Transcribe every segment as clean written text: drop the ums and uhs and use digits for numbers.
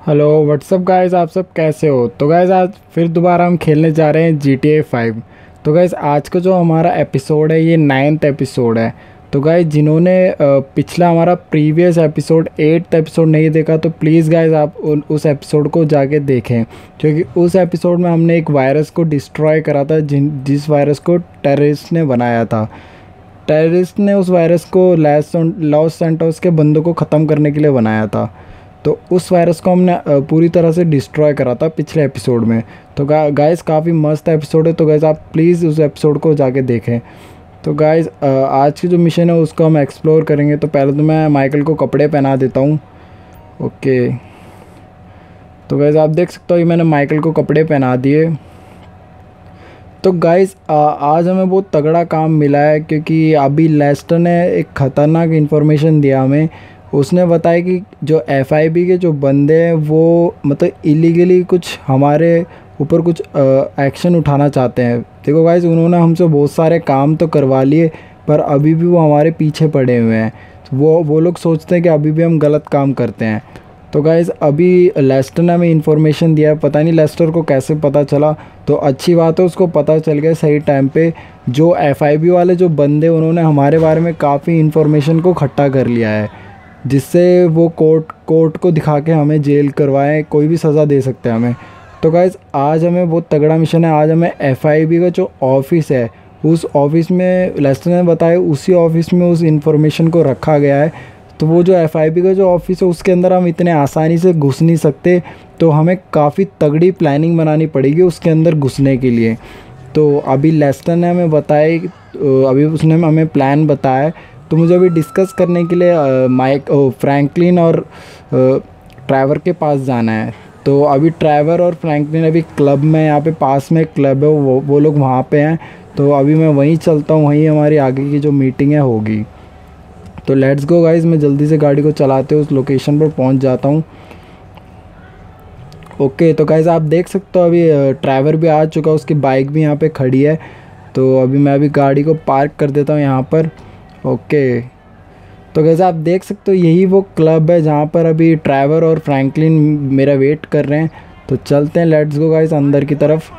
Hello what's up guys, आप सब कैसे हो। तो गाइस आज फिर दोबारा हम खेलने जा रहे हैं GTA 5। तो गाइस आज का जो हमारा एपिसोड है ये 9th एपिसोड है। तो गाइस जिन्होंने पिछला हमारा प्रीवियस एपिसोड 8th एपिसोड नहीं देखा तो प्लीज़ गाइस आप उस एपिसोड को जाके देखें, क्योंकि उस एपिसोड में हमने एक वायरस को डिस्ट्रॉय करा था जिस वायरस को टेररिस्ट ने बनाया था। टेररिस्ट ने उस वायरस को लॉस सैंटोस के बंदों को ख़त्म करने के लिए बनाया था। तो उस वायरस को हमने पूरी तरह से डिस्ट्रॉय करा था पिछले एपिसोड में। तो गाइस काफ़ी मस्त एपिसोड है, तो गाइस आप प्लीज़ उस एपिसोड को जाके देखें। तो गाइस आज की जो मिशन है उसको हम एक्सप्लोर करेंगे। तो पहले तो मैं माइकल को कपड़े पहना देता हूँ। ओके, तो गाइस आप देख सकते हो ये मैंने माइकल को कपड़े पहना दिए। तो गाइस आज हमें बहुत तगड़ा काम मिला है, क्योंकि अभी लेस्टर ने एक ख़तरनाक इन्फॉर्मेशन दिया हमें। उसने बताया कि जो FIB के जो बंदे हैं वो मतलब इलीगली कुछ हमारे ऊपर कुछ एक्शन उठाना चाहते हैं। देखो गाइस उन्होंने हमसे बहुत सारे काम तो करवा लिए, पर अभी भी वो हमारे पीछे पड़े हुए हैं। वो लोग सोचते हैं कि अभी भी हम गलत काम करते हैं। तो गाइस अभी लेस्टर ने हमें इन्फॉर्मेशन दिया है, पता नहीं लेस्टर को कैसे पता चला। तो अच्छी बात है उसको पता चल गया सही टाइम पे। जो FIB वाले जो बंदे उन्होंने हमारे बारे में काफ़ी इन्फॉर्मेशन को इकट्ठा कर लिया है, जिससे वो कोर्ट को दिखा के हमें जेल करवाएं, कोई भी सज़ा दे सकते हैं हमें। तो गाइस आज हमें बहुत तगड़ा मिशन है। आज हमें FIB का जो ऑफिस है उस ऑफिस में लेस्टर ने बताया उसी ऑफिस में उस इन्फॉर्मेशन को रखा गया है। तो वो जो FIB का जो ऑफिस है उसके अंदर हम इतने आसानी से घुस नहीं सकते, तो हमें काफ़ी तगड़ी प्लानिंग बनानी पड़ेगी उसके अंदर घुसने के लिए। तो अभी लेस्टर ने हमें बताया, अभी उसने हमें प्लान बताया। तो मुझे अभी डिस्कस करने के लिए फ्रैंकलिन और ट्रैवर के पास जाना है। तो अभी ट्रैवर और फ्रैंकलिन अभी क्लब में, यहाँ पे पास में क्लब है, वो लोग वहाँ पे हैं। तो अभी मैं वहीं चलता हूँ, वहीं हमारी आगे की जो मीटिंग है होगी। तो लेट्स गो गाइस, मैं जल्दी से गाड़ी को चलाते हुए उस लोकेशन पर पहुँच जाता हूँ। ओके, तो गाइस आप देख सकते हो अभी ट्रैवर भी आ चुका है, उसकी बाइक भी यहाँ पे खड़ी है। तो अभी मैं गाड़ी को पार्क कर देता हूँ यहाँ पर। ओके, तो गाइस आप देख सकते हो यही वो क्लब है जहाँ पर अभी ट्रैवर और फ्रैंकलिन मेरा वेट कर रहे हैं। तो चलते हैं, लेट्स गो गाइस अंदर की तरफ।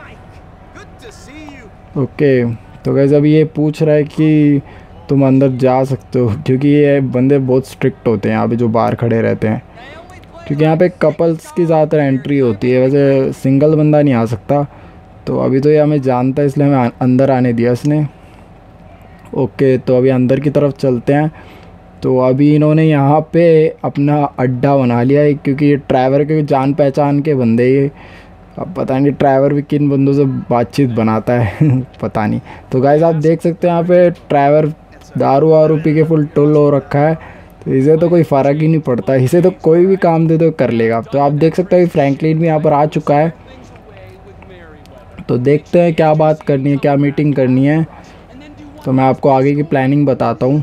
ओके, तो गाइस अभी ये पूछ रहा है कि तुम अंदर जा सकते हो, क्योंकि ये बंदे बहुत स्ट्रिक्ट होते हैं यहाँ पे जो बाहर खड़े रहते हैं, क्योंकि यहाँ पे कपल्स की ज़्यादातर एंट्री होती है, वैसे सिंगल बंदा नहीं आ सकता। तो अभी तो ये हमें जानता है इसलिए हमें अंदर आने दिया इसने। ओके, तो अभी अंदर की तरफ चलते हैं। तो अभी इन्होंने यहाँ पे अपना अड्डा बना लिया है, क्योंकि ये ट्रैवर के जान पहचान के बंदे ये। अब पता नहीं ट्रैवर भी किन बंदों से बातचीत बनाता है पता नहीं। तो गाइस आप देख सकते हैं यहाँ पे ट्रैवर दारू वारू पी के फुल टुल हो रखा है। तो इसे तो कोई फ़र्क ही नहीं पड़ता, इसे तो कोई भी काम दे दो कर लेगा। तो आप देख सकते हैं फ्रैंकलिन भी यहाँ पर आ चुका है। तो देखते हैं क्या बात करनी है, क्या मीटिंग करनी है। तो मैं आपको आगे की प्लानिंग बताता हूँ।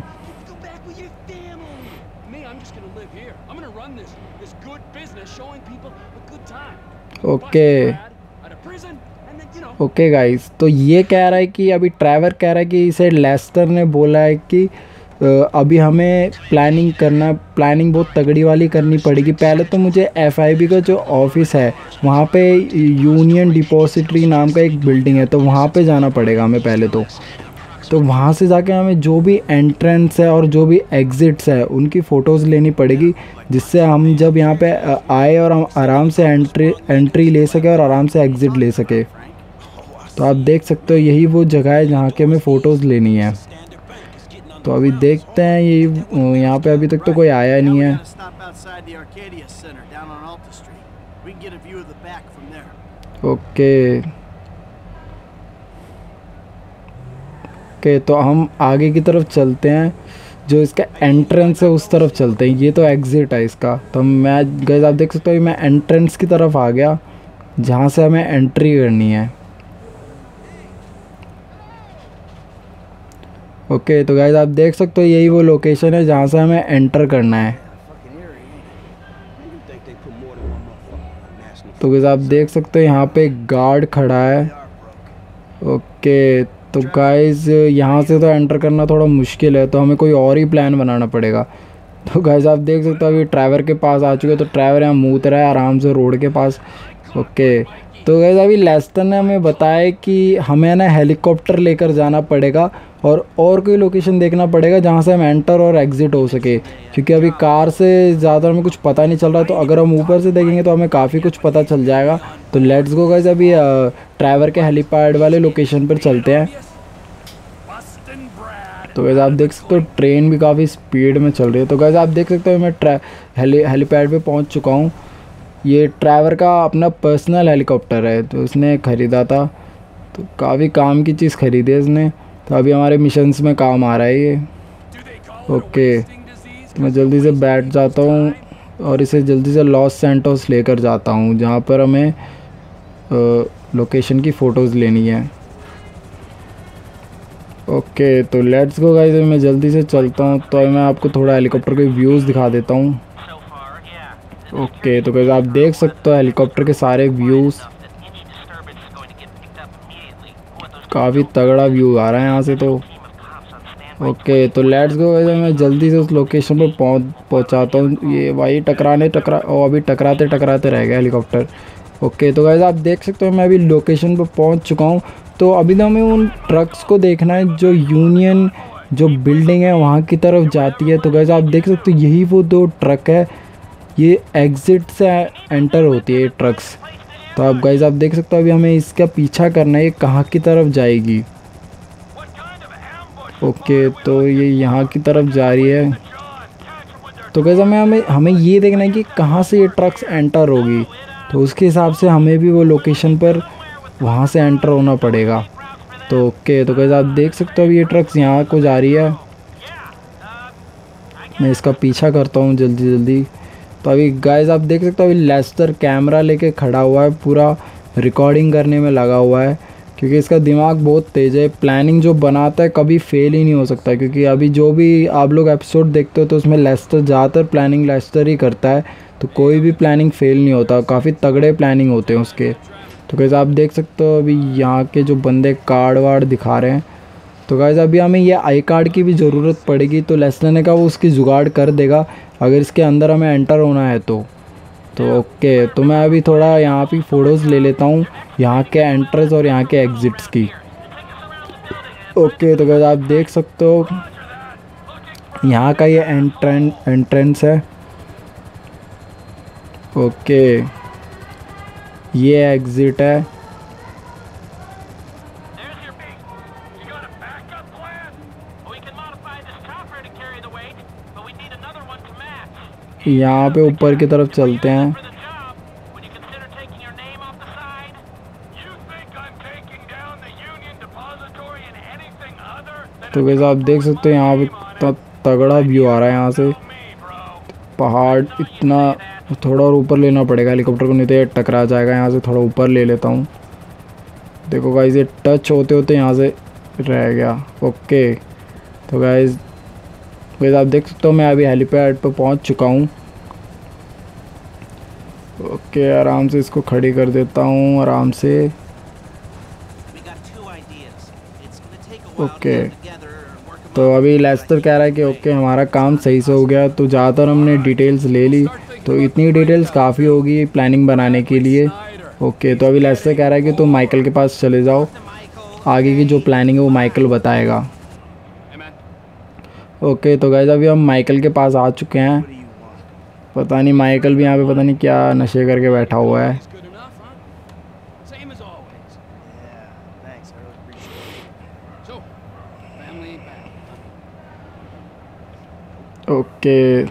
ओके गाइस, तो ये कह रहा है कि अभी ट्रैवर कह रहा है कि इसे लेस्टर ने बोला है कि अभी हमें प्लानिंग बहुत तगड़ी वाली करनी पड़ेगी। पहले तो मुझे FIB का जो ऑफिस है वहाँ पे यूनियन डिपॉजिटरी नाम का एक बिल्डिंग है, तो वहाँ पे जाना पड़ेगा हमें पहले तो वहाँ से जाके हमें जो भी एंट्रेंस है और जो भी एग्ज़िट्स है उनकी फ़ोटोज़ लेनी पड़ेगी, जिससे हम जब यहाँ पे आए और हम आराम से एंट्री ले सके और आराम से एग्ज़िट ले सके। तो आप देख सकते हो यही वो जगह है जहाँ के हमें फ़ोटोज़ लेनी है। तो अभी देखते हैं, ये यहाँ पे अभी तक तो कोई आया नहीं है। ओके, तो हम आगे की तरफ चलते हैं, जो इसका एंट्रेंस है उस तरफ चलते हैं। ये तो एग्ज़िट है इसका। तो मैं गाइस आप देख सकते हो मैं एंट्रेंस की तरफ आ गया, जहाँ से हमें एंट्री करनी है। ओके, तो गाइस आप देख सकते हो यही वो लोकेशन है जहाँ से हमें एंटर करना है। तो गाइस आप देख सकते हो यहाँ पे एक गार्ड खड़ा है। ओके, तो गाइस यहाँ से तो एंटर करना थोड़ा मुश्किल है, तो हमें कोई और ही प्लान बनाना पड़ेगा। तो गाइस आप देख सकते हो अभी ट्रैवर के पास आ चुके हैं। तो ट्रैवर यहाँ मूत रहा है आराम से रोड के पास। ओके, तो गाइस अभी लेस्टर ने हमें बताया कि हमें ना हेलीकॉप्टर लेकर जाना पड़ेगा और कोई लोकेशन देखना पड़ेगा जहाँ से हम एंटर और एग्ज़िट हो सके, क्योंकि अभी कार से ज़्यादा हमें कुछ पता नहीं चल रहा। तो अगर हम ऊपर से देखेंगे तो हमें काफ़ी कुछ पता चल जाएगा। तो लेट्स गो गाइस, अभी ट्रैवर के हेलीपैड वाले लोकेशन पर चलते हैं। तो गाइस आप देख सकते हो ट्रेन भी काफ़ी स्पीड में चल रही है। तो गाइस आप देख सकते हो मैं हेलीपैड पे पहुंच चुका हूं। ये ट्रैवर का अपना पर्सनल हेलीकॉप्टर है, तो इसने ख़रीदा था। तो काफ़ी काम की चीज़ ख़रीदी है इसने। तो अभी हमारे मिशंस में काम आ रहा है ये। ओके, तो मैं जल्दी से बैठ जाता हूँ और इसे जल्दी से लॉस सैंटोस लेकर जाता हूँ, जहाँ पर हमें लोकेशन की फ़ोटोज़ लेनी है। ओके, तो लेट्स गो गाइस, मैं जल्दी से चलता हूँ। तो मैं आपको थोड़ा हेलीकॉप्टर के व्यूज़ दिखा देता हूँ। ओके, तो गाइस आप देख सकते हो हेलीकॉप्टर के सारे व्यूज़, काफ़ी तगड़ा व्यू आ रहा है यहाँ से। तो ओके, तो लेट्स गो गाइस, मैं जल्दी से उस लोकेशन पर पहुँचाता हूँ। ये भाई अभी टकराते टकराते रह गया हेलीकॉप्टर। ओके, तो गाइस आप देख सकते हो मैं अभी लोकेशन पर पहुँच चुका हूँ। तो अभी तो हमें उन ट्रक्स को देखना है जो यूनियन जो बिल्डिंग है वहाँ की तरफ जाती है। तो गाइस आप देख सकते हो यही वो 2 ट्रक है, ये एग्ज़िट से एंटर होती है ये ट्रक्स। तो आप गाइस आप देख सकते हो अभी हमें इसका पीछा करना है, ये कहाँ की तरफ जाएगी। ओके, तो ये यहाँ की तरफ जा रही है। तो गाइस हमें ये देखना है कि कहाँ से ये ट्रक्स एंटर होगी। तो उसके हिसाब से हमें भी वो लोकेशन पर वहाँ से एंटर होना पड़ेगा। तो ओके, तो गाइस आप देख सकते हो अभी ये ट्रक्स यहाँ को जा रही है। मैं इसका पीछा करता हूँ जल्दी जल्दी। तो अभी गाइस आप देख सकते हो अभी लेस्टर कैमरा लेके खड़ा हुआ है, पूरा रिकॉर्डिंग करने में लगा हुआ है, क्योंकि इसका दिमाग बहुत तेज़ है। प्लानिंग जो बनाता है कभी फेल ही नहीं हो सकता, क्योंकि अभी जो भी आप लोग एपिसोड देखते हो तो उसमें लेस्टर ज़्यादातर प्लानिंग लेस्टर ही करता है। तो कोई भी प्लानिंग फेल नहीं होता, काफ़ी तगड़े प्लानिंग होते हैं उसके। तो गाइस आप देख सकते हो अभी यहाँ के जो बंदे कार्ड वार्ड दिखा रहे हैं। तो गाइस अभी हमें ये आई कार्ड की भी ज़रूरत पड़ेगी। तो लेस्टर ने कहा वो उसकी जुगाड़ कर देगा अगर इसके अंदर हमें एंटर होना है तो ओके, तो मैं अभी थोड़ा यहाँ पे फ़ोटोज़ ले लेता हूँ यहाँ के एंट्रेंस और यहाँ के एग्ज़िट्स की। ओके, तो गाइस आप देख सकते हो यहाँ का ये एंट्रेंस है। ओके, ये एग्ज़िट है। यहाँ पे ऊपर की तरफ चलते हैं। तो गाइस आप देख सकते हो यहाँ पे इतना तगड़ा व्यू आ रहा है यहाँ से। पहाड़ इतना थोड़ा और ऊपर लेना पड़ेगा हेलीकॉप्टर को, नहीं तो ये टकरा जाएगा। यहाँ से थोड़ा ऊपर ले लेता हूँ। देखो गाइस ये टच होते होते यहाँ से रह गया। ओके, तो गाइस आप देख सकते हो मैं अभी हेलीपैड पर पहुँच चुका हूँ। ओके, आराम से इसको खड़ी कर देता हूँ आराम से। ओके, तो अभी लेस्टर कह रहा है कि ओके हमारा काम सही से हो गया। तो ज़्यादातर हमने डिटेल्स ले ली, तो इतनी डिटेल्स काफ़ी होगी प्लानिंग बनाने के लिए। ओके, तो अभी लेस्टर कह रहा है कि तुम माइकल के पास चले जाओ, आगे की जो प्लानिंग है वो माइकल बताएगा। ओके, तो गाइस अभी हम माइकल के पास आ चुके हैं। पता नहीं माइकल भी यहाँ पे पता नहीं क्या नशे करके बैठा हुआ है। ओके,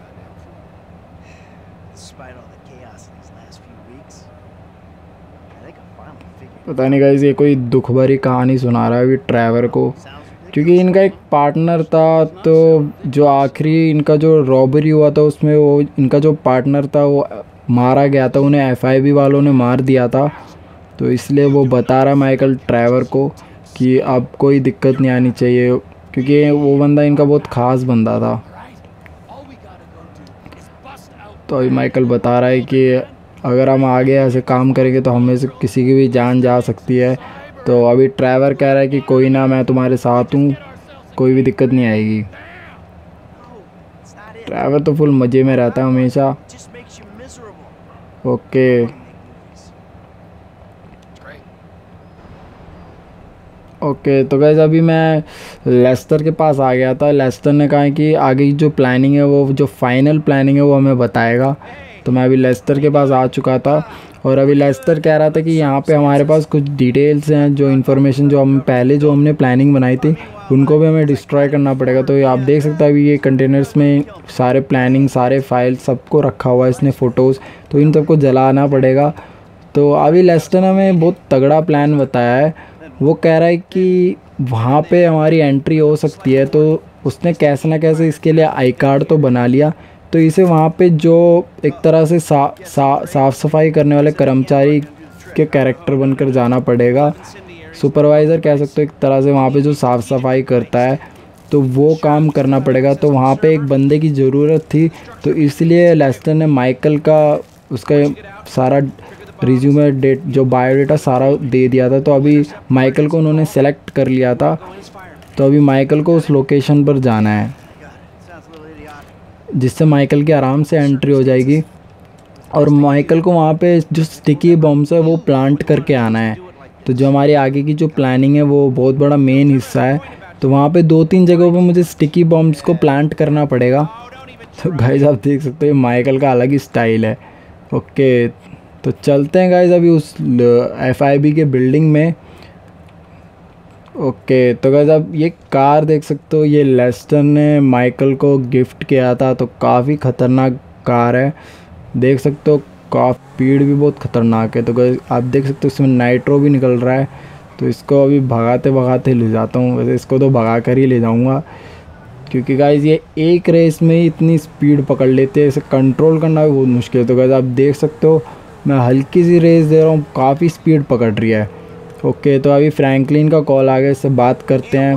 पता नहीं गाइस ये कोई दुख भरी कहानी सुना रहा है अभी ट्रैवर को, क्योंकि इनका एक पार्टनर था। तो जो आखिरी इनका जो रॉबरी हुआ था उसमें वो इनका जो पार्टनर था वो मारा गया था, उन्हें एफआईबी वालों ने मार दिया था। तो इसलिए वो बता रहा माइकल ट्रैवर को कि अब कोई दिक्कत नहीं आनी चाहिए, क्योंकि वो बंदा इनका बहुत ख़ास बंदा था। तो अभी माइकल बता रहा है कि अगर हम आगे ऐसे काम करेंगे तो हमें से किसी की भी जान जा सकती है। तो अभी ट्रैवर कह रहा है कि कोई ना, मैं तुम्हारे साथ हूँ, कोई भी दिक्कत नहीं आएगी। ड्राइवर तो फुल मज़े में रहता है हमेशा। ओके ओके, तो गाइस अभी मैं लेस्टर के पास आ गया था। लेस्टर ने कहा कि आगे की जो प्लानिंग है, वो जो फाइनल प्लानिंग है वो हमें बताएगा। तो मैं अभी लेस्टर के पास आ चुका था और अभी लेस्टर कह रहा था कि यहाँ पे हमारे पास कुछ डिटेल्स हैं, जो इन्फॉर्मेशन जो हम पहले जो हमने प्लानिंग बनाई थी उनको भी हमें डिस्ट्रॉय करना पड़ेगा। तो आप देख सकते हैं अभी ये कंटेनर्स में सारे प्लानिंग, सारे फाइल सबको रखा हुआ है इसने, फ़ोटोज़, तो इन सबको जलाना पड़ेगा। तो अभी लेस्टर ने हमें बहुत तगड़ा प्लान बताया है। वो कह रहा है कि वहाँ पे हमारी एंट्री हो सकती है, तो उसने कैसे ना कैसे इसके लिए आई कार्ड तो बना लिया। तो इसे वहाँ पे जो एक तरह से साफ़ सफाई करने वाले कर्मचारी के कैरेक्टर बनकर जाना पड़ेगा। सुपरवाइज़र कह सकते हो एक तरह से, वहाँ पे जो साफ़ सफाई करता है, तो वो काम करना पड़ेगा। तो वहाँ पे एक बंदे की ज़रूरत थी, तो इसलिए लेस्टर ने माइकल का, उसका सारा रिज्यूमे, डेट, जो बायोडाटा सारा दे दिया था। तो अभी माइकल को उन्होंने सेलेक्ट कर लिया था, तो अभी माइकल को उस लोकेशन पर जाना है, जिससे माइकल की आराम से एंट्री हो जाएगी। और माइकल को वहाँ पे जो स्टिकी बम्स है वो प्लांट करके आना है। तो जो हमारी आगे की जो प्लानिंग है वो बहुत बड़ा मेन हिस्सा है। तो वहाँ पे 2-3 जगहों पे मुझे स्टिकी बम्स को प्लांट करना पड़ेगा। तो गाइस आप देख सकते हो माइकल का अलग ही स्टाइल है। ओके, तो चलते हैं गाइस अभी उस FIB के बिल्डिंग में। ओके, तो गाइस आप ये कार देख सकते हो, ये लेस्टर ने माइकल को गिफ्ट किया था। तो काफ़ी ख़तरनाक कार है, देख सकते हो, काफ़ी स्पीड भी बहुत ख़तरनाक है। तो गाइस आप देख सकते हो इसमें नाइट्रो भी निकल रहा है। तो इसको अभी भगाते भगाते ले जाता हूँ। वैसे इसको तो भगा कर ही ले जाऊँगा, क्योंकि गाइस ये एक रेस में ही इतनी स्पीड पकड़ लेते हैं, इसे कंट्रोल करना भी बहुत मुश्किल है। तो गाइस आप देख सकते हो मैं हल्की सी रेस दे रहा हूँ, काफ़ी स्पीड पकड़ रही है। ओके, तो अभी फ्रैंकलिन का कॉल आ गया, इससे बात करते हैं।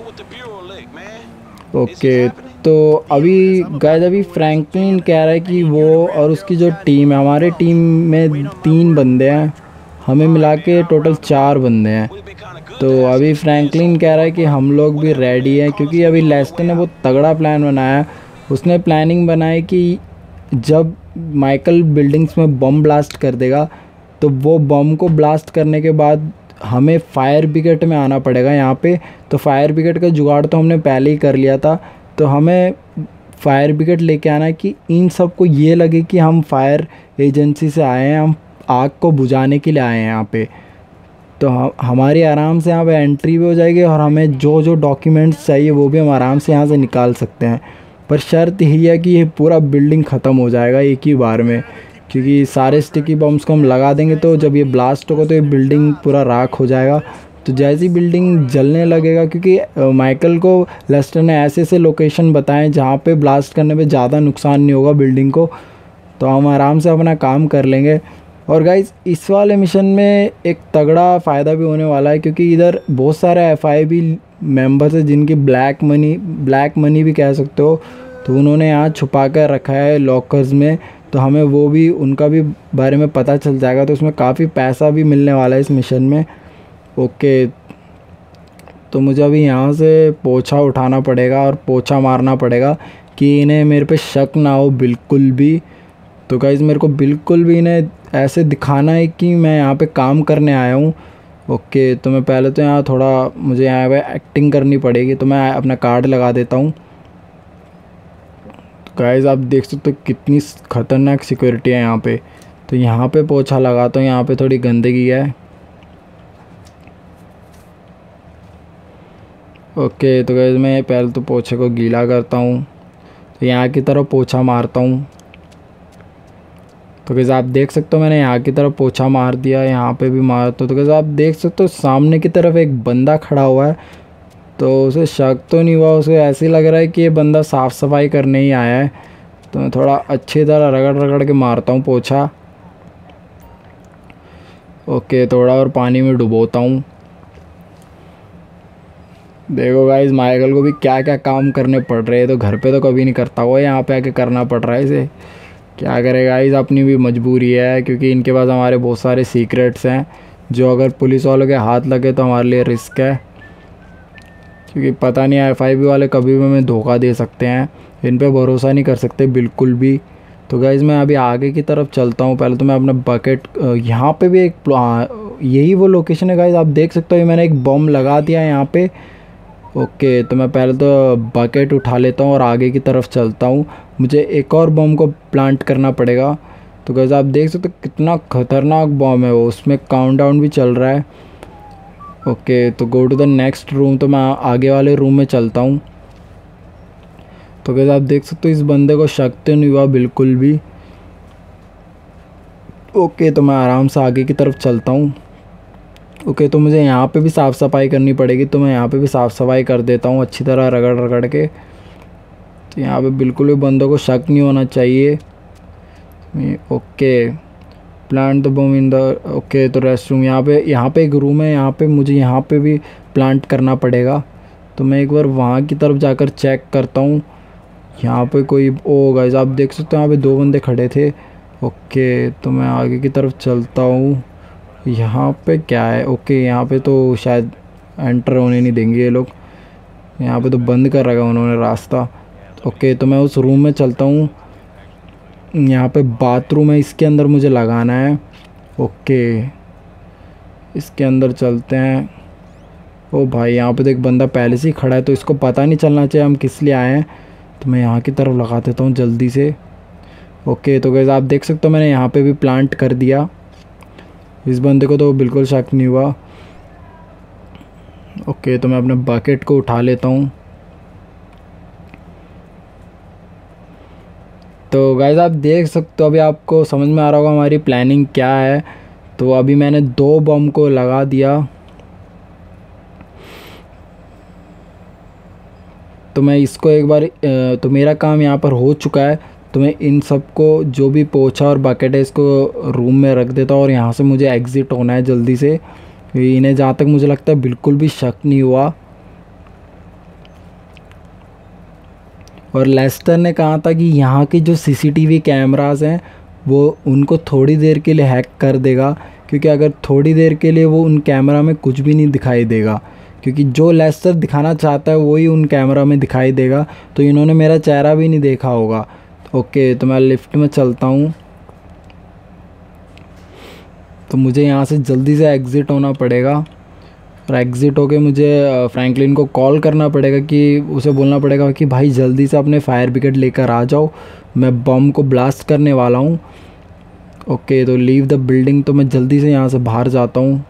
ओके, तो अभी गाइस अभी फ्रैंकलिन कह रहा है कि वो और उसकी जो टीम है, हमारे टीम में 3 बंदे हैं, हमें मिला के टोटल 4 बंदे हैं। तो अभी फ्रैंकलिन कह रहा है कि हम लोग भी रेडी हैं, क्योंकि अभी लेस्टर ने बहुत तगड़ा प्लान बनाया है। उसने प्लानिंग बनाई कि जब माइकल बिल्डिंग्स में बम ब्लास्ट कर देगा, तो वो बम को ब्लास्ट करने के बाद हमें फायर ब्रिगेड में आना पड़ेगा यहाँ पे। तो फायर ब्रिगेड का जुगाड़ तो हमने पहले ही कर लिया था, तो हमें फायर ब्रिगेड लेके आना है कि इन सबको ये लगे कि हम फायर एजेंसी से आए हैं, हम आग को बुझाने के लिए आए हैं यहाँ पे। तो हमारी आराम से यहाँ पे एंट्री भी हो जाएगी और हमें जो जो डॉक्यूमेंट्स चाहिए वो भी हम आराम से यहाँ से निकाल सकते हैं। पर शर्त यही है कि ये पूरा बिल्डिंग ख़त्म हो जाएगा एक ही बार में, क्योंकि सारे स्टिकी बम्स को हम लगा देंगे तो जब ये ब्लास्ट होगा तो ये बिल्डिंग पूरा राख हो जाएगा। तो जैसी बिल्डिंग जलने लगेगा, क्योंकि माइकल को लेस्टर ने ऐसे ऐसे लोकेशन बताएं जहाँ पे ब्लास्ट करने पे ज़्यादा नुकसान नहीं होगा बिल्डिंग को, तो हम आराम से अपना काम कर लेंगे। और गाइस इस वाले मिशन में एक तगड़ा फ़ायदा भी होने वाला है, क्योंकि इधर बहुत सारे FIB मेंबर्स हैं जिनकी ब्लैक मनी भी कह सकते हो, तो उन्होंने यहाँ छुपा कर रखा है लॉकर्स में। तो हमें वो भी, उनका भी बारे में पता चल जाएगा, तो उसमें काफ़ी पैसा भी मिलने वाला है इस मिशन में। ओके, तो मुझे अभी यहाँ से पोछा उठाना पड़ेगा और पोछा मारना पड़ेगा कि इन्हें मेरे पे शक ना हो बिल्कुल भी। तो गाइज़ मेरे को बिल्कुल भी इन्हें ऐसे दिखाना है कि मैं यहाँ पे काम करने आया हूँ। ओके, तो मैं पहले तो यहाँ थोड़ा मुझे यहाँ पे एक्टिंग करनी पड़ेगी, तो मैं अपना कार्ड लगा देता हूँ। तो गाइज़ आप देख सकते हो कितनी ख़तरनाक सिक्योरिटी है यहाँ पे। तो यहाँ पे पोछा लगाता हूँ, यहाँ पे थोड़ी गंदगी है। ओके, तो गाइज़ मैं पहले तो पोछे को गीला करता हूँ, तो यहाँ की तरफ पोछा मारता हूँ। तो गाइस आप देख सकते हो मैंने यहाँ की तरफ पोछा मार दिया, यहाँ पे भी मार। तो गाइस आप देख सकते हो सामने की तरफ एक बंदा खड़ा हुआ है, तो उसे शक तो नहीं हुआ, उसे ऐसे लग रहा है कि ये बंदा साफ़ सफाई करने ही आया है। तो मैं थोड़ा अच्छी तरह रगड़ रगड़ के मारता हूँ पोछा। ओके, थोड़ा और पानी में डुबोता हूँ। देखो गाइस माइकल को भी क्या क्या काम करने पड़ रहे हैं, तो घर पे तो कभी नहीं करता हुआ, यहाँ पे आके करना पड़ रहा है इसे। क्या करेगा गाइस, अपनी भी मजबूरी है, क्योंकि इनके पास हमारे बहुत सारे सीक्रेट्स हैं जो अगर पुलिस वालों के हाथ लगे तो हमारे लिए रिस्क है। क्योंकि पता नहीं FIB वाले कभी भी हमें धोखा दे सकते हैं, इन पे भरोसा नहीं कर सकते बिल्कुल भी। तो गाइज़ मैं अभी आगे की तरफ चलता हूँ। पहले तो मैं अपना बकेट, यहाँ पे भी एक यही वो लोकेशन है गाइज़, आप देख सकते हो मैंने एक बम लगा दिया है यहाँ पे। ओके, तो मैं पहले तो बकेट उठा लेता हूँ और आगे की तरफ चलता हूँ। मुझे एक और बम को प्लांट करना पड़ेगा। तो गाइज़ आप देख सकते हो कितना ख़तरनाक बम है वो, उसमें काउंटडाउन भी चल रहा है। ओके, तो go to the next room. तो मैं आगे वाले रूम में चलता हूँ। तो गाइज़ आप देख सकते हो इस बंदे को शक तो नहीं हुआ बिल्कुल भी। ओके, तो मैं आराम से आगे की तरफ चलता हूँ। ओके, तो मुझे यहाँ पे भी साफ़ सफाई करनी पड़ेगी, तो मैं यहाँ पे भी साफ़ सफाई कर देता हूँ अच्छी तरह रगड़ रगड़ के। तो यहाँ पे बिल्कुल भी बंदों को शक नहीं होना चाहिए। Okay, plant the bomb in the, okay, तो रेस्ट रूम यहाँ पे एक रूम है, यहाँ पे मुझे यहाँ पे भी प्लांट करना पड़ेगा। तो मैं एक बार वहाँ की तरफ जाकर चेक करता हूँ यहाँ पे कोई, ओ गाइस आप देख सकते हो यहाँ पे 2 बंदे खड़े थे। ओके, तो मैं आगे की तरफ चलता हूँ। यहाँ पे क्या है? ओके, यहाँ पे तो शायद एंटर होने नहीं देंगे ये लोग, यहाँ पे तो बंद कर रखा उन्होंने रास्ता। ओके, तो मैं उस रूम में चलता हूँ। यहाँ पे बाथरूम है, इसके अंदर मुझे लगाना है। ओके, इसके अंदर चलते हैं। ओ भाई, यहाँ पे तो एक बंदा पहले से ही खड़ा है, तो इसको पता नहीं चलना चाहिए हम किस लिए आए हैं। तो मैं यहाँ की तरफ लगा देता हूँ जल्दी से। ओके, तो गाइस आप देख सकते हो मैंने यहाँ पे भी प्लांट कर दिया। इस बंदे को तो बिल्कुल शक नहीं हुआ। ओके, तो मैं अपने बकेट को उठा लेता हूँ। तो गाइस आप देख सकते हो, अभी आपको समझ में आ रहा होगा हमारी प्लानिंग क्या है। तो अभी मैंने 2 बम को लगा दिया। तो मैं इसको एक बार, तो मेरा काम यहाँ पर हो चुका है। तो मैं इन सबको, जो भी पोछा और बकेट है, इसको रूम में रख देता हूँ और यहाँ से मुझे एग्ज़िट होना है जल्दी से। इन्हें जहाँ तक मुझे लगता है बिल्कुल भी शक नहीं हुआ। और लेस्टर ने कहा था कि यहाँ की जो CCTV कैमरास हैं वो उनको थोड़ी देर के लिए हैक कर देगा, क्योंकि अगर थोड़ी देर के लिए वो उन कैमरा में कुछ भी नहीं दिखाई देगा, क्योंकि जो लेस्टर दिखाना चाहता है वही उन कैमरा में दिखाई देगा। तो इन्होंने मेरा चेहरा भी नहीं देखा होगा। ओके, तो मैं लिफ्ट में चलता हूँ। तो मुझे यहाँ से जल्दी से एग्ज़िट होना पड़ेगा और एग्ज़िट होके मुझे फ्रैंकलिन को कॉल करना पड़ेगा, कि उसे बोलना पड़ेगा कि भाई जल्दी से अपने फायर ब्रिगेड लेकर आ जाओ, मैं बम को ब्लास्ट करने वाला हूँ। ओके, तो लीव द बिल्डिंग। तो मैं जल्दी से यहाँ से बाहर जाता हूँ।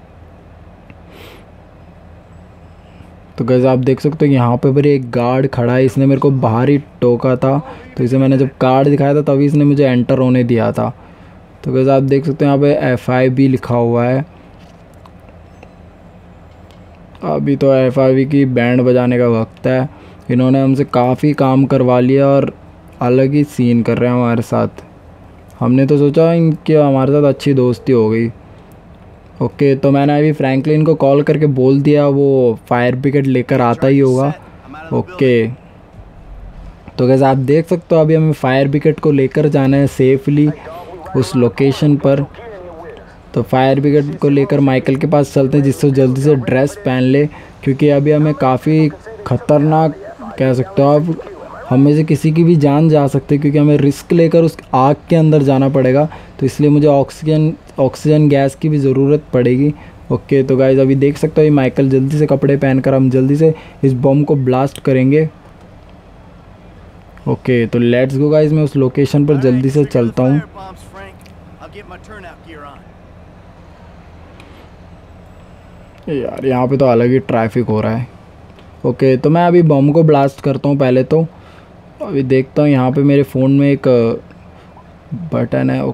तो गाइस आप देख सकते हो यहाँ पे भी एक गार्ड खड़ा है, इसने मेरे को बाहर ही टोका था। तो इसे मैंने जब कार्ड दिखाया था तभी इसने मुझे एंटर होने दिया था। तो गाइस आप देख सकते हो यहाँ पे FIB लिखा हुआ है। अभी तो FIB की बैंड बजाने का वक्त है। इन्होंने हमसे काफ़ी काम करवा लिया और अलग ही सीन कर रहे हैं हमारे साथ। हमने तो सोचा इनके हमारे साथ अच्छी दोस्ती हो गई। ओके, तो मैंने अभी फ्रैंकलिन को कॉल करके बोल दिया, वो फायर ब्रिगेड लेकर आता ही होगा। ओके, तो गाइस आप देख सकते हो अभी हमें फायर ब्रिगेड को लेकर जाना है सेफली उस लोकेशन पर। तो फायर ब्रिगेड को लेकर माइकल के पास चलते हैं, जिससे जल्दी से ड्रेस पहन ले, क्योंकि अभी हमें काफ़ी ख़तरनाक कह सकते हो आप, हम में से किसी की भी जान जा सकती है, क्योंकि हमें रिस्क लेकर उस आग के अंदर जाना पड़ेगा। तो इसलिए मुझे ऑक्सीजन गैस की भी ज़रूरत पड़ेगी। ओके, तो गाइस अभी देख सकते हो ये माइकल जल्दी से कपड़े पहनकर हम जल्दी से इस बम को ब्लास्ट करेंगे। ओके, तो लेट्स गो गाइस, मैं उस लोकेशन पर जल्दी से चलता हूँ। यार यहाँ पे तो अलग ही ट्रैफिक हो रहा है। ओके, तो मैं अभी बम को ब्लास्ट करता हूँ पहले तो। अभी देखता हूँ यहाँ पे मेरे फ़ोन में एक बटन है।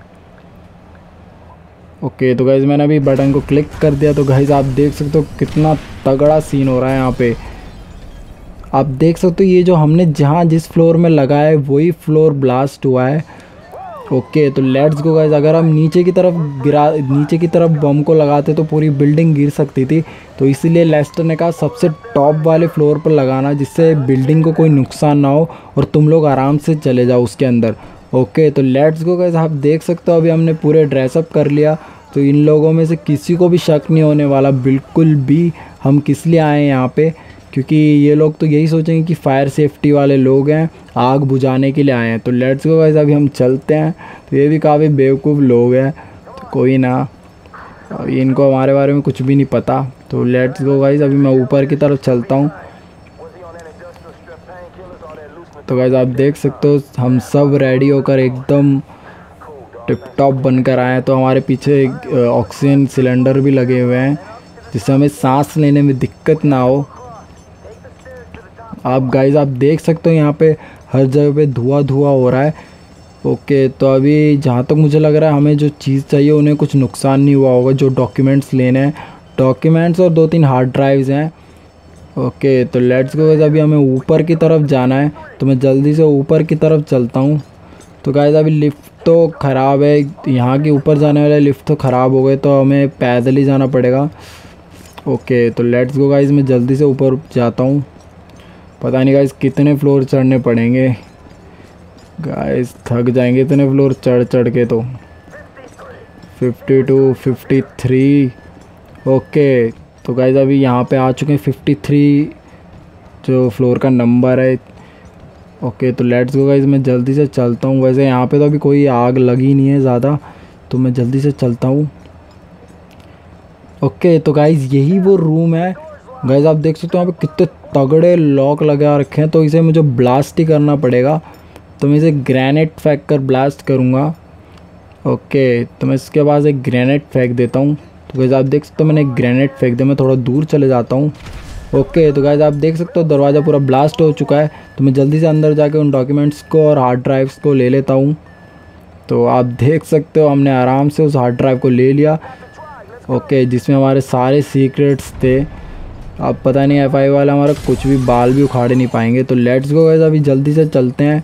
ओके, तो गाइज़ मैंने अभी बटन को क्लिक कर दिया। तो गाइज़ आप देख सकते हो कितना तगड़ा सीन हो रहा है यहाँ पे। आप देख सकते हो ये जो हमने जहाँ जिस फ्लोर में लगाया है वही फ्लोर ब्लास्ट हुआ है। ओके, तो लेट्स गो गाइस, अगर हम नीचे की तरफ बम को लगाते तो पूरी बिल्डिंग गिर सकती थी। तो इसीलिए लेस्टर ने कहा सबसे टॉप वाले फ्लोर पर लगाना, जिससे बिल्डिंग को कोई नुकसान ना हो और तुम लोग आराम से चले जाओ उसके अंदर। ओके, तो लेट्स गो गाइस, आप देख सकते हो अभी हमने पूरे ड्रेसअप कर लिया। तो इन लोगों में से किसी को भी शक नहीं होने वाला बिल्कुल भी हम किस लिए आए हैं यहाँ पे। क्योंकि ये लोग तो यही सोचेंगे कि फायर सेफ्टी वाले लोग हैं, आग बुझाने के लिए आए हैं। तो लेट्स गो गाइस, अभी हम चलते हैं। तो ये भी काफ़ी बेवकूफ़ लोग हैं, तो कोई ना, अभी इनको हमारे बारे में कुछ भी नहीं पता। तो लेट्स गो गाइस, अभी मैं ऊपर की तरफ चलता हूँ। तो गाइस आप देख सकते हो हम सब रेडी होकर एकदम टिप टॉप बनकर आए हैं। तो हमारे पीछे ऑक्सीजन सिलेंडर भी लगे हुए हैं, जिससे हमें सांस लेने में दिक्कत ना हो। आप गाइस आप देख सकते हो यहाँ पे हर जगह पे धुआं धुआं हो रहा है। ओके, तो अभी जहाँ तक मुझे लग रहा है हमें जो चीज़ चाहिए उन्हें कुछ नुकसान नहीं हुआ होगा। जो डॉक्यूमेंट्स लेने हैं, डॉक्यूमेंट्स और 2-3 हार्ड ड्राइव्स हैं। ओके, तो लेट्स गो गाइस, अभी हमें ऊपर की तरफ जाना है। तो मैं जल्दी से ऊपर की तरफ चलता हूँ। तो गाइस अभी लिफ्ट तो ख़राब है, यहाँ के ऊपर जाने वाले लिफ्ट तो ख़राब हो गए, तो हमें पैदल ही जाना पड़ेगा। ओके, तो लेट्स गो गाइस, मैं जल्दी से ऊपर जाता हूँ। पता नहीं गाइस कितने फ्लोर चढ़ने पड़ेंगे, गाइस थक जाएंगे इतने फ्लोर चढ़ चढ़ के। तो 52, 53। ओके, तो गाइस अभी यहाँ पे आ चुके हैं, 53 जो फ्लोर का नंबर है। ओके, तो लेट्स गो गाइस, मैं जल्दी से चलता हूँ। वैसे यहाँ पे तो अभी कोई आग लगी नहीं है ज़्यादा, तो मैं जल्दी से चलता हूँ। ओके, तो गाइस यही वो रूम है। गाइस आप देख सकते हो यहाँ पे कितने तगड़े लॉक लगा रखे हैं। तो इसे मुझे ब्लास्ट ही करना पड़ेगा। तो मैं इसे ग्रेनेड फेंक कर ब्लास्ट करूँगा। ओके, तो मैं इसके बाद एक ग्रेनेड फेंक देता हूँ। तो गाइस आप देख सकते हो मैंने एक ग्रेनेड फेंक दिया। मैं थोड़ा दूर चले जाता हूँ। ओके, तो गाइस आप देख सकते हो दरवाज़ा पूरा ब्लास्ट हो चुका है। तो मैं जल्दी से अंदर जाके उन डॉक्यूमेंट्स को और हार्ड ड्राइव्स को ले लेता हूँ। तो आप देख सकते हो हमने आराम से उस हार्ड ड्राइव को ले लिया। ओके, जिसमें हमारे सारे सीक्रेट्स थे। अब पता नहीं FI वाला हमारा कुछ भी बाल भी उखाड़ नहीं पाएंगे। तो लेट्स गो गाइस, अभी जल्दी से चलते हैं।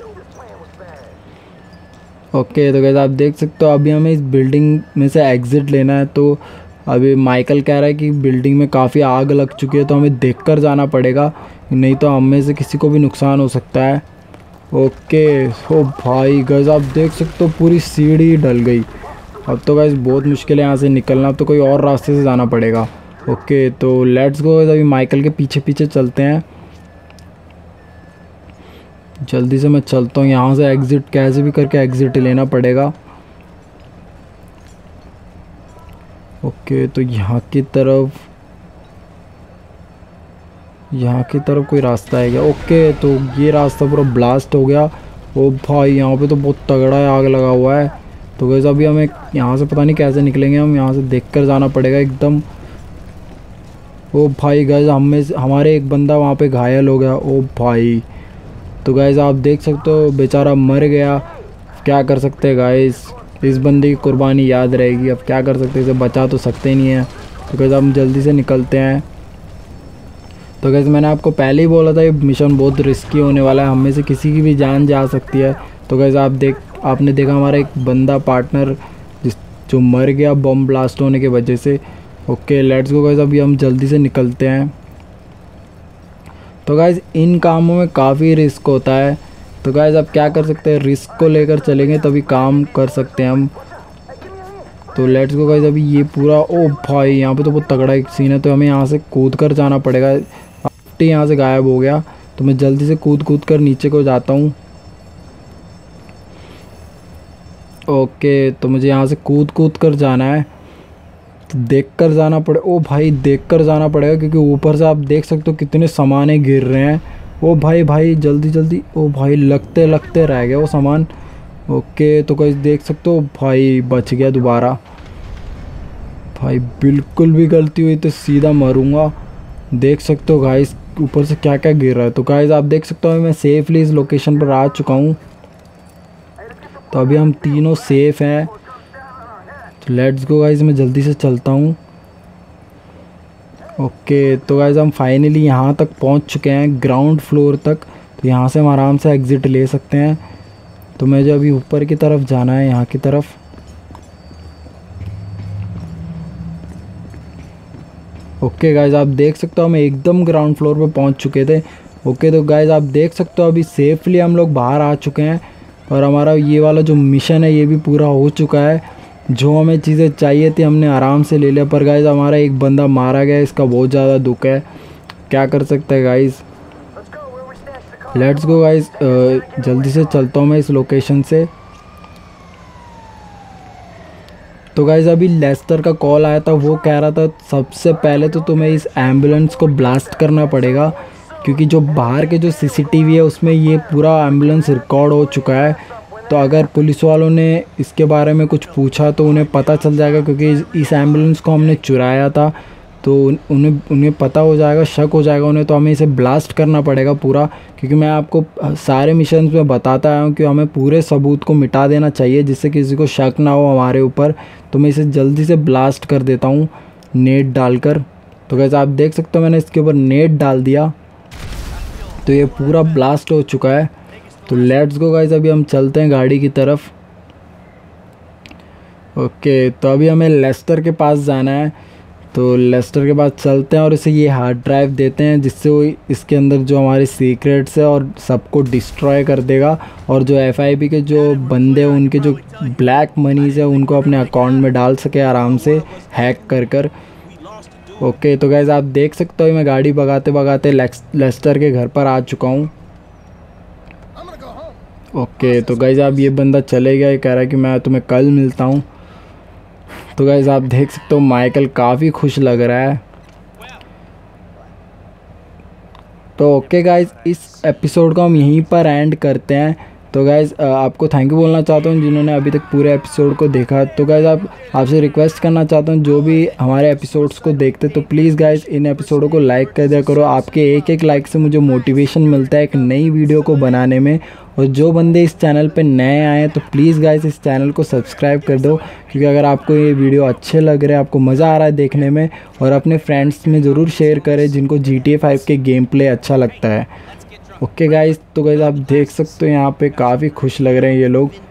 ओके, तो गाइस आप देख सकते हो अभी हमें इस बिल्डिंग में से एग्ज़िट लेना है। तो अभी माइकल कह रहा है कि बिल्डिंग में काफ़ी आग लग चुकी है, तो हमें देखकर जाना पड़ेगा, नहीं तो हम में से किसी को भी नुकसान हो सकता है। ओके, ओ भाई गाइस आप देख सकते हो पूरी सीढ़ी ढल गई। अब तो गाइस बहुत मुश्किल है यहाँ से निकलना, अब तो कोई और रास्ते से जाना पड़ेगा। ओके, तो लेट्स गो, अभी माइकल के पीछे पीछे चलते हैं। जल्दी से मैं चलता हूँ यहाँ से, एग्ज़िट कैसे भी करके एग्ज़िट लेना पड़ेगा। ओके, तो यहाँ की तरफ कोई रास्ता है क्या? ओके, तो ये रास्ता पूरा ब्लास्ट हो गया। ओ भाई यहाँ पे तो बहुत तगड़ा है, आग लगा हुआ है। तो गाइस अभी हमें यहाँ से पता नहीं कैसे निकलेंगे, हम यहाँ से देखकर जाना पड़ेगा एकदम। ओ भाई गाइस हमारे एक बंदा वहाँ पे घायल हो गया। ओ भाई, तो गाइस आप देख सकते हो बेचारा मर गया। क्या कर सकते हैं गाइस, इस बंदे की कुर्बानी याद रहेगी। अब क्या कर सकते हैं, इसे बचा तो सकते नहीं हैं। तो गाइस हम जल्दी से निकलते हैं। तो गाइस मैंने आपको पहले ही बोला था ये मिशन बहुत रिस्की होने वाला है, हम में से किसी की भी जान जा सकती है। तो गाइस आपने देखा हमारा एक बंदा पार्टनर जो मर गया बम ब्लास्ट होने की वजह से। ओके, लेट्स गो गाइस, अभी हम जल्दी से निकलते हैं। तो गाइस इन कामों में काफ़ी रिस्क होता है। तो गाइस अब क्या कर सकते हैं, रिस्क को लेकर चलेंगे तभी काम कर सकते हैं हम। तो लेट्स गो गाइस, अभी ये पूरा, ओ भाई यहाँ पे तो बहुत तगड़ा एक सीन है। तो हमें यहाँ से कूद कर जाना पड़ेगा। यहाँ से गायब हो गया, तो मैं जल्दी से कूद कर नीचे को जाता हूँ। ओके, तो मुझे यहाँ से कूद कर जाना है। तो देख कर जाना पड़े, ओ भाई देख कर जाना पड़ेगा, क्योंकि ऊपर से आप देख सकते हो कितने सामाने गिर रहे हैं। ओ भाई जल्दी, ओ भाई लगते रह गया वो सामान। ओके, तो कोई देख सकते हो भाई बच गया दोबारा। भाई बिल्कुल भी गलती हुई तो सीधा मरूंगा। देख सकते हो गाइस ऊपर से क्या क्या गिर रहा है। तो गाइस आप देख सकते हो मैं सेफली इस लोकेशन पर आ चुका हूँ। तो अभी हम तीनों सेफ हैं। तो लेट्स गो गाइस, मैं जल्दी से चलता हूँ। ओके, तो गाइस हम फाइनली यहाँ तक पहुँच चुके हैं, ग्राउंड फ्लोर तक। तो यहाँ से हम आराम से एग्ज़िट ले सकते हैं। तो मुझे अभी ऊपर की तरफ जाना है, यहाँ की तरफ। ओके गाइस आप देख सकते हो हम एकदम ग्राउंड फ्लोर पे पहुँच चुके थे। ओके, तो गाइस आप देख सकते हो अभी सेफली हम लोग बाहर आ चुके हैं, और हमारा ये वाला जो मिशन है ये भी पूरा हो चुका है। जो हमें चीज़ें चाहिए थी हमने आराम से ले लिया। पर गाइस हमारा एक बंदा मारा गया, इसका बहुत ज़्यादा दुख है। क्या कर सकते हैं गाइस। लेट्स गो गाइस, जल्दी से चलता हूँ मैं इस लोकेशन से। तो गाइस अभी लेस्टर का कॉल आया था, वो कह रहा था सबसे पहले तो तुम्हें इस एम्बुलेंस को ब्लास्ट करना पड़ेगा, क्योंकि जो बाहर के जो सीसीटीवी है उसमें ये पूरा एम्बुलेंस रिकॉर्ड हो चुका है। तो अगर पुलिस वालों ने इसके बारे में कुछ पूछा तो उन्हें पता चल जाएगा, क्योंकि इस एम्बुलेंस को हमने चुराया था। तो उन्हें पता हो जाएगा, शक हो जाएगा उन्हें। तो हमें इसे ब्लास्ट करना पड़ेगा पूरा, क्योंकि मैं आपको सारे मिशंस में बताता आया हूँ कि हमें पूरे सबूत को मिटा देना चाहिए, जिससे किसी को शक ना हो हमारे ऊपर। तो मैं इसे जल्दी से ब्लास्ट कर देता हूँ नेट डालकर। तो गाइस आप देख सकते हो मैंने इसके ऊपर नेट डाल दिया, तो ये पूरा ब्लास्ट हो चुका है। तो लेट्स गो गाइस, अभी हम चलते हैं गाड़ी की तरफ। ओके, तो अभी हमें लेस्टर के पास जाना है। तो लेस्टर के पास चलते हैं और इसे ये हार्ड ड्राइव देते हैं, जिससे वो इसके अंदर जो हमारे सीक्रेट्स है और सबको डिस्ट्रॉय कर देगा। और जो एफआईबी के जो बंदे हैं उनके जो ब्लैक मनीज़ है उनको अपने अकाउंट में डाल सके आराम से हैक कर कर। ओके, तो गाइस आप देख सकते हो मैं गाड़ी भगाते भगाते लेस्टर के घर पर आ चुका हूँ। ओके, तो गाइस अब ये बंदा चले गया, ये कह रहा है कि मैं तुम्हें कल मिलता हूँ। तो गाइस आप देख सकते हो माइकल काफ़ी खुश लग रहा है। तो ओके गाइस, इस एपिसोड को हम यहीं पर एंड करते हैं। तो गाइस आपको थैंक यू बोलना चाहता हूँ जिन्होंने अभी तक पूरे एपिसोड को देखा। तो गाइस आपसे रिक्वेस्ट करना चाहता हूँ, जो भी हमारे एपिसोड्स को देखते तो प्लीज़ गाइस इन एपिसोडों को लाइक कर दिया करो। आपके एक एक लाइक से मुझे मोटिवेशन मिलता है एक नई वीडियो को बनाने में। और जो बंदे इस चैनल पे नए आए हैं तो प्लीज़ गाइस इस चैनल को सब्सक्राइब कर दो, क्योंकि अगर आपको ये वीडियो अच्छे लग रहे हैं, आपको मज़ा आ रहा है देखने में, और अपने फ्रेंड्स में ज़रूर शेयर करें जिनको GTA 5 के गेम प्ले अच्छा लगता है। ओके गाइस, तो गाइस आप देख सकते हो यहाँ पे काफ़ी खुश लग रहे हैं ये लोग।